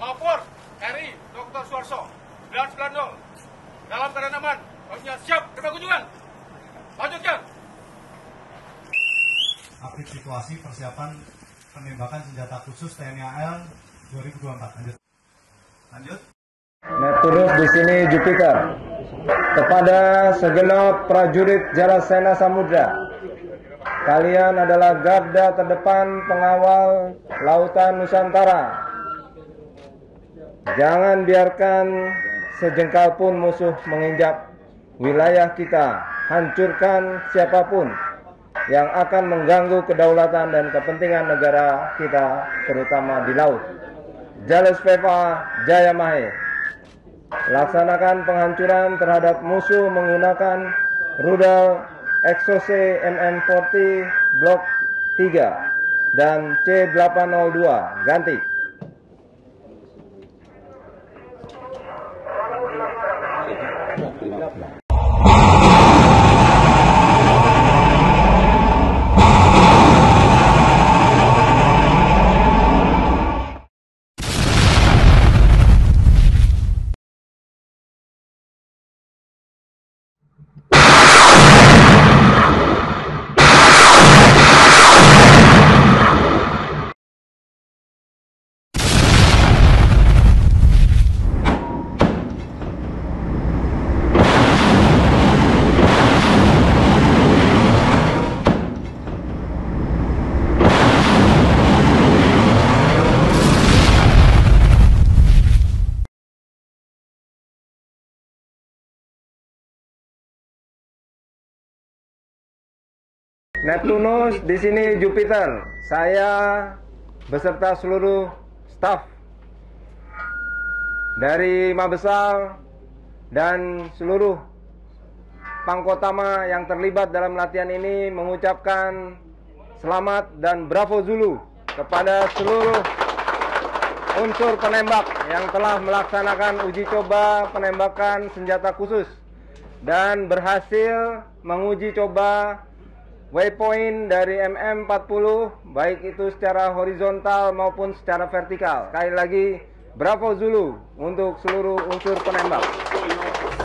maupun RI Dr. Suharso 990 dalam keadaan aman. Kami siap terima kunjungan. Lanjutkan. Update situasi persiapan penembakan senjata khusus TNI AL 2024. Lanjut. Neptunus di sini Jupiter. Kepada segenap prajurit Jalasena Samudra, kalian adalah garda terdepan pengawal lautan Nusantara. Jangan biarkan sejengkal pun musuh menginjak wilayah kita. Hancurkan siapapun yang akan mengganggu kedaulatan dan kepentingan negara kita, terutama di laut. Jales Peva Jaya Mahe. Laksanakan penghancuran terhadap musuh menggunakan rudal Exocet MM40 Blok 3 dan C802. Ganti. Neptunus di sini Jupiter. Saya beserta seluruh staf dari Mabesal dan seluruh Pangkotama yang terlibat dalam latihan ini mengucapkan selamat dan bravo Zulu kepada seluruh unsur penembak yang telah melaksanakan uji coba penembakan senjata khusus dan berhasil menguji coba waypoint dari MM40 baik itu secara horizontal maupun secara vertikal. Sekali lagi bravo Zulu untuk seluruh unsur penembak.